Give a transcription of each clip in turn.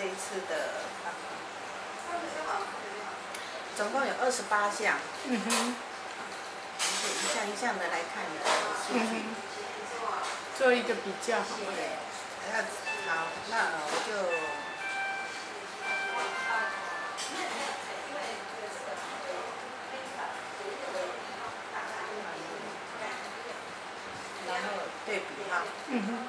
一次的，总共有28项。 嗯哼。 就一项一项的来看你的数据， 做一个比较。 对，好，那我就。然后对比哈。 嗯哼。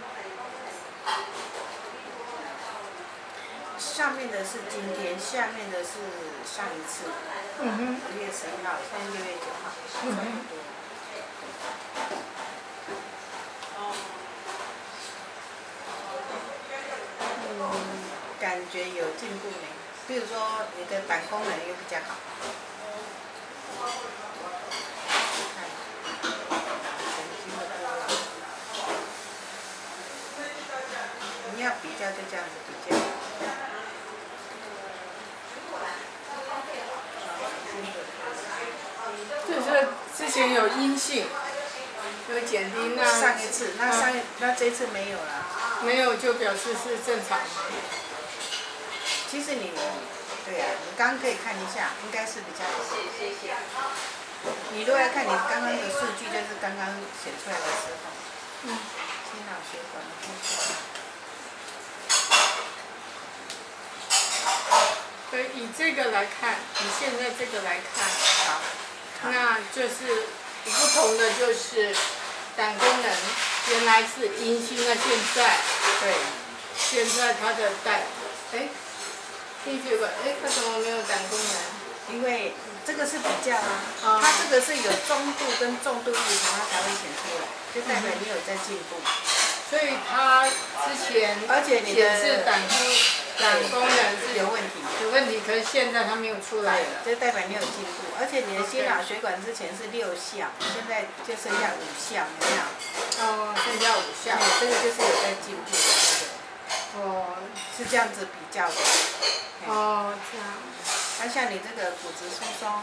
上面的是今天，下面的是上一次。 嗯哼。 5月11号，现在6月9号，差不多。感觉有进步没？比如说你的胆功能又比较好。你要比较就这样子比较。 就是之前有阴性，有减低那。 上一次，那这次没有了。 没有就表示是正常吗？ 其实对呀，你刚刚可以看一下，应该是比较好。你如果要看你刚刚的数据，就是刚刚写出来的时候。心脑血管的部分。 所以以这个来看，以现在这个来看， 好， 那就是不同的就是胆功能原来是阴性，那现在对， 现在它的胆，心血管，它怎么没有胆功能？ 因为这个是比较啊，它这个是有中度跟重度异常，它才会显出来，就代表你有在进步。 所以它之前显示胆功能是有问题， 可是现在它没有出来了， 就代表你有进步。而且你的心脑血管之前是6项，现在就剩下5项，有没有？ 剩下5项。 这个就是有在进步的那个。 是这样子比较的。 这样。 那像你这个骨质疏松，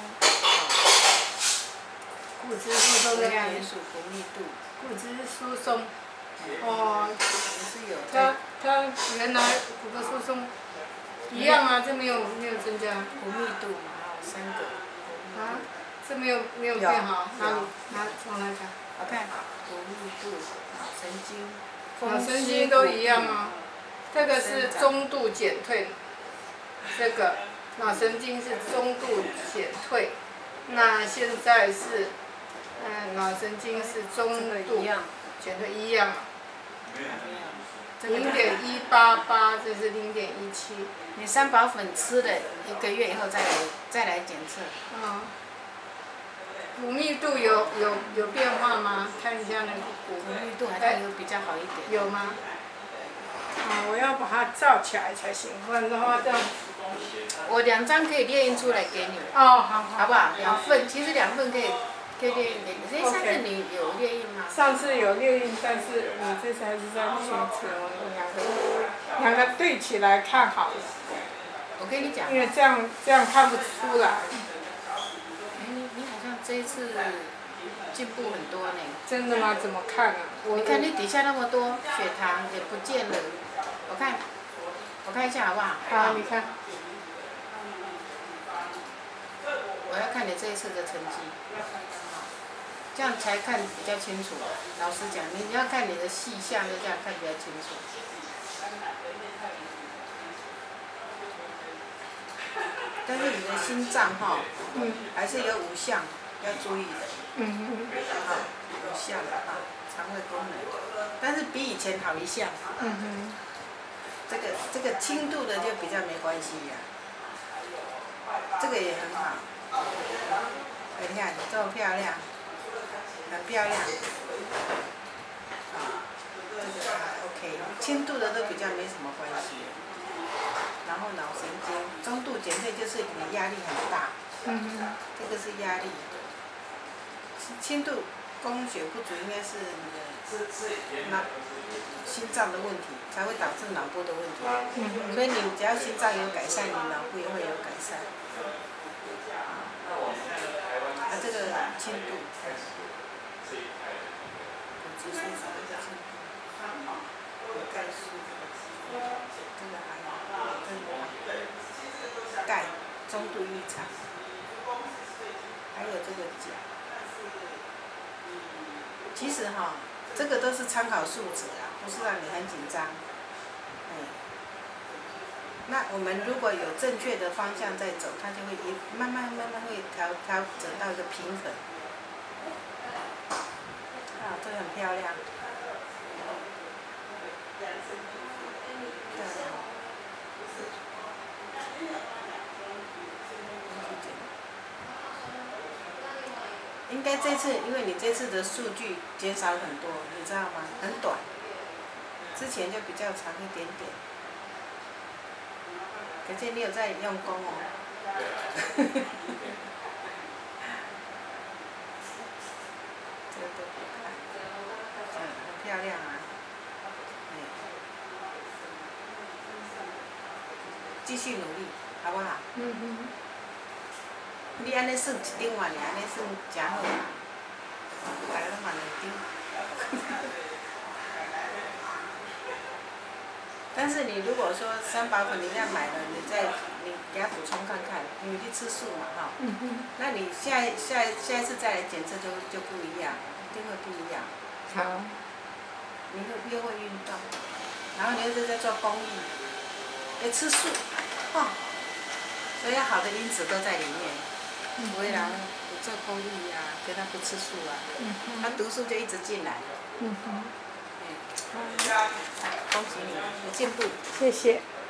骨质疏松的元素不密度， 骨质疏松。 也是有。 它原来骨质疏松一样啊，这没有增加。 不密度嘛，还有3个。 这没有变好，哪里？从哪看？ 我看不密度，脑神经。 脑神经都一样啊。这个是中度减退，这个脑神经是中度减退，那现在是，脑神经是中度减退一样。0.188，这是0.17。 你3宝粉吃了1个月以后再来检测。 骨密度有变化吗？看一下那个骨密度好像有比较好一点。 有吗？我要把它照起来才行，不然的话这样。 我2张可以列印出来给你。 好不好？2份，其实2份可以列印给你。上次你有列印吗？ 上次有列印，但是你这次还是在清楚，两个对起来看好了。 我跟你讲。 因为这样看不出来。 你好像这一次进步很多呢。 真的吗？怎么看啊？ 你看你底下那么多，血糖也不见了。我看一下好不好？ 好，你看。 我要看你这一次的成绩，这样才看比较清楚。老实讲，你要看你的细项，就这样看比较清楚。但是你的心脏还是有5项要注意的。5项肠胃功能，但是比以前好1项。这个轻度的就比较没关系呀。这个也很好。你看这么漂亮，很漂亮。这个OK， 轻度的都比较没什么关系。然后脑神经，中度减退就是你压力很大。这个是压力。轻度供血不足应该是你的心脏的问题，才会导致脑部的问题。所以你只要心脏有改善，你脑部也会有改善。这个轻度，骨质疏松的轻度，有钙素，这个还好。 中度异常，还有这个钾。其实哈，这个都是参考数值啊，不是让你很紧张。那我们如果有正确的方向在走，它就会慢慢会调整到一个平衡。啊，这个很漂亮。应该这次，因为你这次的数据减少很多，你知道吗？很短，之前就比较长一点点。可见你有在用功哦。这个都不看，很漂亮啊。继续努力，好不好？你安尼算一张嘛，安尼算真好啦。大家拢嘛2张。但是你如果说3宝粉你要买了，你给它补充看看，因为你吃素嘛哈。那你下一次再来检测就不一样，一定会不一样。 好。 你越会运动，然后你又是在做公益，吃素，所以好的因子都在里面。不会人不做公益啊，跟他不吃素啊，他毒素就一直进来了。恭喜你，有进步。 谢谢。